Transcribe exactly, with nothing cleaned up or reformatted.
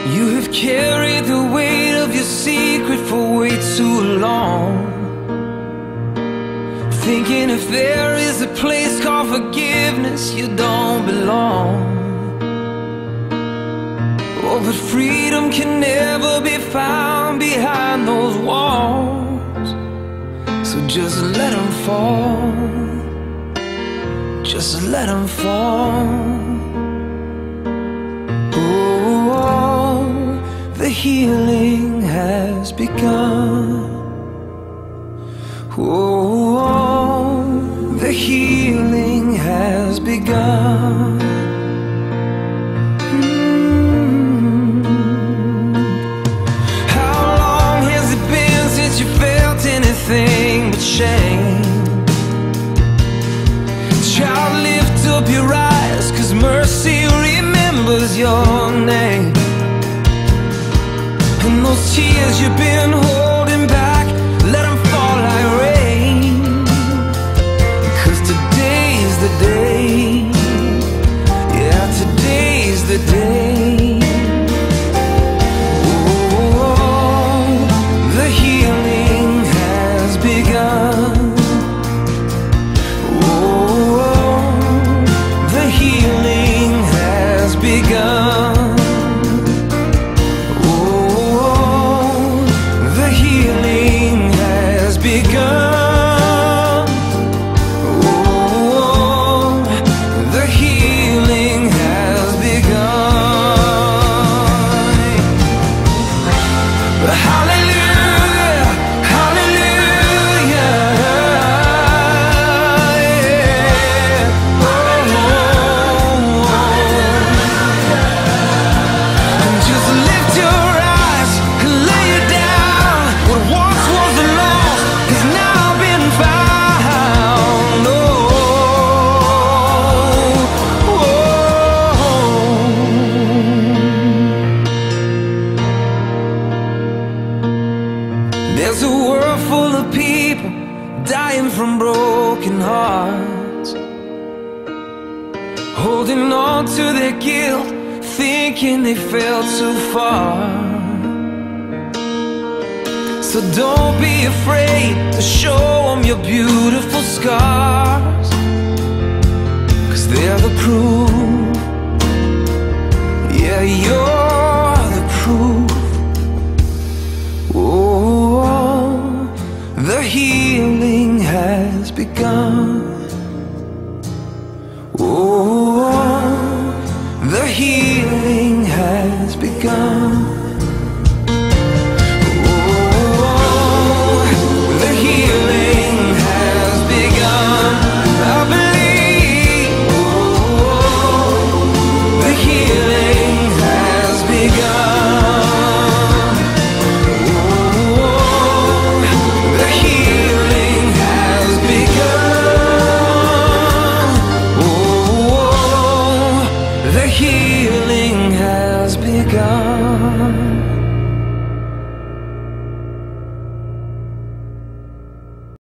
You have carried the weight of your secret for way too long, thinking if there is a place called forgiveness, you don't belong. Oh, but freedom can never be found behind those walls. So just let them fall, just let them fall. Oh, the healing has begun. Oh, the healing has begun. Mm. How long has it been since you felt anything but shame? Child, lift up your eyes, 'cause mercy remembers your name. And those tears you've been holding back, let them fall like rain. 'Cause today's the day, yeah, today's the day. Oh, the healing has begun. Oh, the healing has begun. There's a world full of people dying from broken hearts, holding on to their guilt, thinking they fell too far. So don't be afraid to show them your beautiful scars, 'cause they're the proof